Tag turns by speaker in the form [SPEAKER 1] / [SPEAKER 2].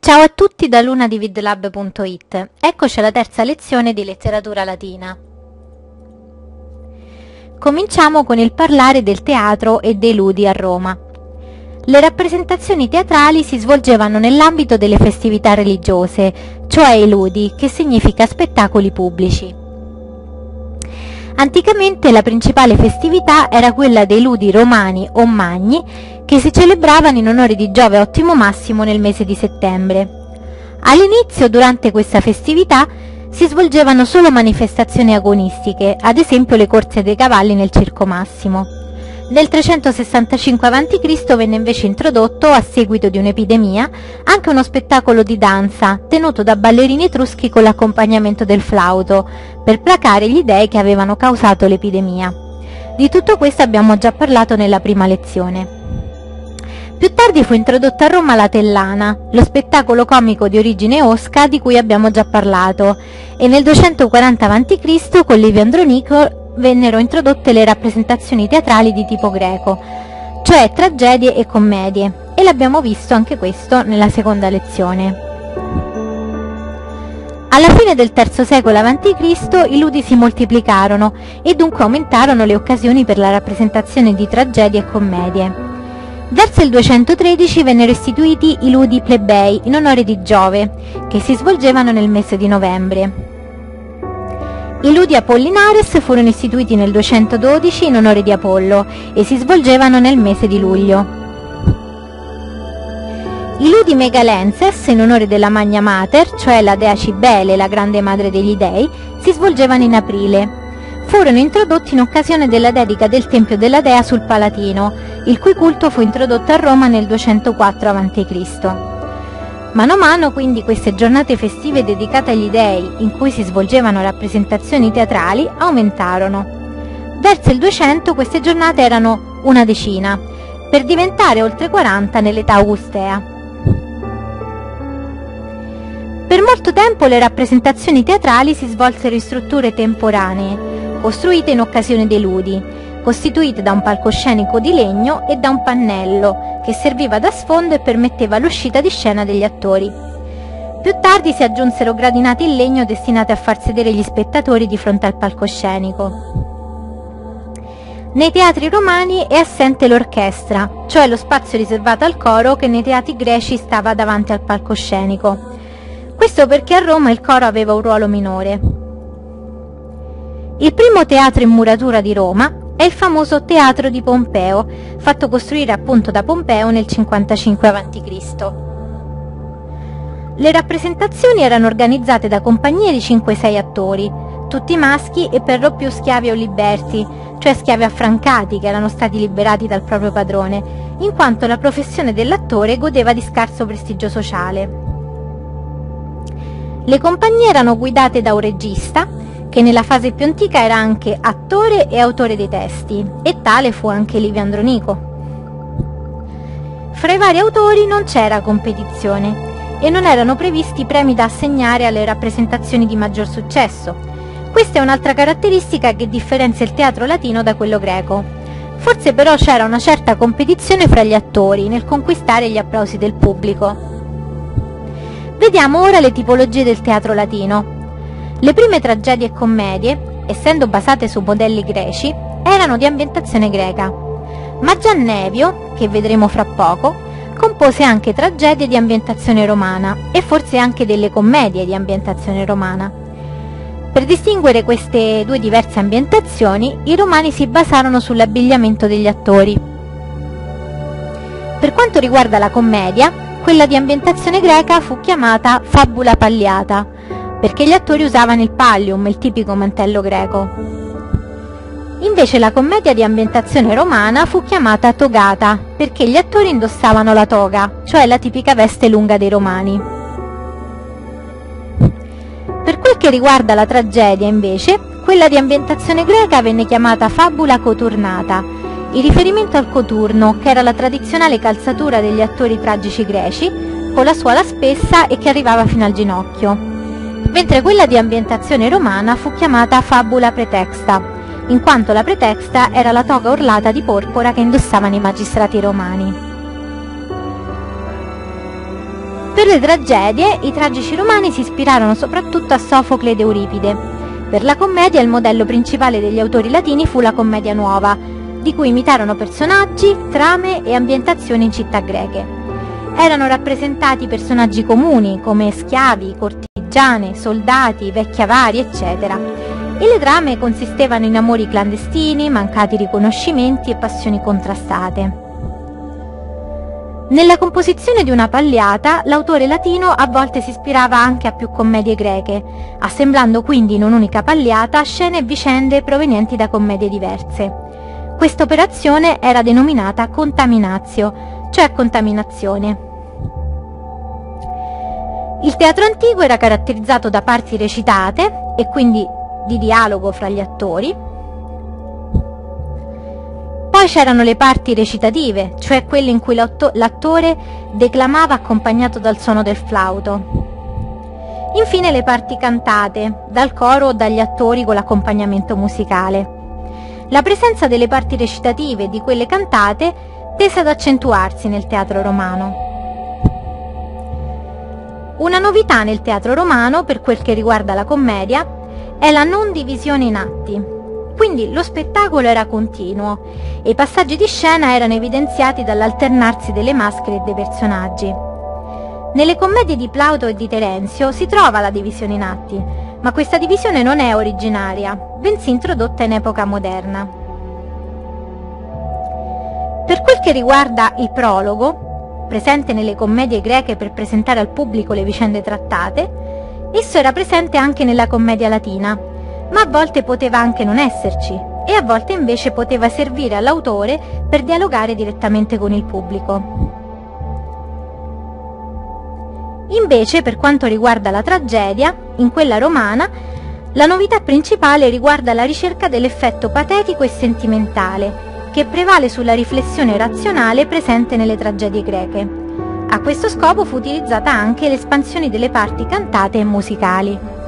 [SPEAKER 1] Ciao a tutti da lunadividlab.it. Eccoci alla terza lezione di letteratura latina. Cominciamo con il parlare del teatro e dei ludi a Roma. Le rappresentazioni teatrali si svolgevano nell'ambito delle festività religiose, cioè i ludi, che significa spettacoli pubblici. Anticamente la principale festività era quella dei ludi romani o magni, che si celebravano in onore di Giove Ottimo Massimo nel mese di settembre. All'inizio, durante questa festività, si svolgevano solo manifestazioni agonistiche, ad esempio le corse dei cavalli nel Circo Massimo. Nel 365 a.C. venne invece introdotto, a seguito di un'epidemia, anche uno spettacolo di danza, tenuto da ballerini etruschi con l'accompagnamento del flauto, per placare gli dei che avevano causato l'epidemia. Di tutto questo abbiamo già parlato nella prima lezione. Più tardi fu introdotta a Roma la Tellana, lo spettacolo comico di origine osca di cui abbiamo già parlato, e nel 240 a.C. con Livio Andronico vennero introdotte le rappresentazioni teatrali di tipo greco, cioè tragedie e commedie, e l'abbiamo visto anche questo nella seconda lezione. Alla fine del III secolo a.C. i ludi si moltiplicarono e dunque aumentarono le occasioni per la rappresentazione di tragedie e commedie. Verso il 213 vennero istituiti i ludi plebei in onore di Giove, che si svolgevano nel mese di novembre. I ludi Apollinares furono istituiti nel 212 in onore di Apollo e si svolgevano nel mese di luglio. I ludi Megalenses, in onore della Magna Mater, cioè la dea Cibele, la grande madre degli dei, si svolgevano in aprile. Furono introdotti in occasione della dedica del Tempio della Dea sul Palatino, il cui culto fu introdotto a Roma nel 204 a.C. Mano a mano quindi queste giornate festive dedicate agli dei, in cui si svolgevano rappresentazioni teatrali, aumentarono. Verso il 200 queste giornate erano una decina, per diventare oltre 40 nell'età augustea. Per molto tempo le rappresentazioni teatrali si svolsero in strutture temporanee, costruite in occasione dei ludi, costituite da un palcoscenico di legno e da un pannello che serviva da sfondo e permetteva l'uscita di scena degli attori. Più tardi si aggiunsero gradinate in legno destinate a far sedere gli spettatori di fronte al palcoscenico. Nei teatri romani è assente l'orchestra, cioè lo spazio riservato al coro che nei teatri greci stava davanti al palcoscenico. Questo perché a Roma il coro aveva un ruolo minore. Il primo teatro in muratura di Roma è il famoso Teatro di Pompeo, fatto costruire appunto da Pompeo nel 55 a.C. Le rappresentazioni erano organizzate da compagnie di 5-6 attori, tutti maschi e per lo più schiavi o liberti, cioè schiavi affrancati che erano stati liberati dal proprio padrone, in quanto la professione dell'attore godeva di scarso prestigio sociale. Le compagnie erano guidate da un regista, che nella fase più antica era anche attore e autore dei testi, e tale fu anche Livio Andronico. Fra i vari autori non c'era competizione e non erano previsti premi da assegnare alle rappresentazioni di maggior successo. Questa è un'altra caratteristica che differenzia il teatro latino da quello greco. Forse però c'era una certa competizione fra gli attori nel conquistare gli applausi del pubblico. Vediamo ora le tipologie del teatro latino. Le prime tragedie e commedie, essendo basate su modelli greci, erano di ambientazione greca, ma già Nevio, che vedremo fra poco, compose anche tragedie di ambientazione romana e forse anche delle commedie di ambientazione romana. Per distinguere queste due diverse ambientazioni, i romani si basarono sull'abbigliamento degli attori. Per quanto riguarda la commedia, quella di ambientazione greca fu chiamata fabula palliata, perché gli attori usavano il pallium, il tipico mantello greco. Invece la commedia di ambientazione romana fu chiamata togata, perché gli attori indossavano la toga, cioè la tipica veste lunga dei romani. Per quel che riguarda la tragedia, invece, quella di ambientazione greca venne chiamata fabula coturnata, in riferimento al coturno, che era la tradizionale calzatura degli attori tragici greci, con la suola spessa e che arrivava fino al ginocchio. Mentre quella di ambientazione romana fu chiamata fabula pretexta, in quanto la pretexta era la toga orlata di porpora che indossavano i magistrati romani. Per le tragedie, i tragici romani si ispirarono soprattutto a Sofocle ed Euripide. Per la commedia il modello principale degli autori latini fu la commedia nuova, di cui imitarono personaggi, trame e ambientazioni in città greche. Erano rappresentati personaggi comuni come schiavi, cortigiane, soldati, vecchi avari, eccetera. E le trame consistevano in amori clandestini, mancati riconoscimenti e passioni contrastate. Nella composizione di una Palliata, l'autore latino a volte si ispirava anche a più commedie greche, assemblando quindi in un'unica Palliata scene e vicende provenienti da commedie diverse. Questa operazione era denominata contaminatio, cioè contaminazione. Il teatro antico era caratterizzato da parti recitate e quindi di dialogo fra gli attori. Poi c'erano le parti recitative, cioè quelle in cui l'attore declamava accompagnato dal suono del flauto. Infine le parti cantate, dal coro o dagli attori con l'accompagnamento musicale. La presenza delle parti recitative e di quelle cantate tese ad accentuarsi nel teatro romano. Una novità nel teatro romano, per quel che riguarda la commedia, è la non divisione in atti. Quindi lo spettacolo era continuo e i passaggi di scena erano evidenziati dall'alternarsi delle maschere e dei personaggi. Nelle commedie di Plauto e di Terenzio si trova la divisione in atti, ma questa divisione non è originaria, bensì introdotta in epoca moderna. Per quel che riguarda il prologo, presente nelle commedie greche per presentare al pubblico le vicende trattate, esso era presente anche nella commedia latina, ma a volte poteva anche non esserci, e a volte invece poteva servire all'autore per dialogare direttamente con il pubblico. Invece, per quanto riguarda la tragedia, in quella romana, la novità principale riguarda la ricerca dell'effetto patetico e sentimentale, che prevale sulla riflessione razionale presente nelle tragedie greche. A questo scopo fu utilizzata anche l'espansione delle parti cantate e musicali.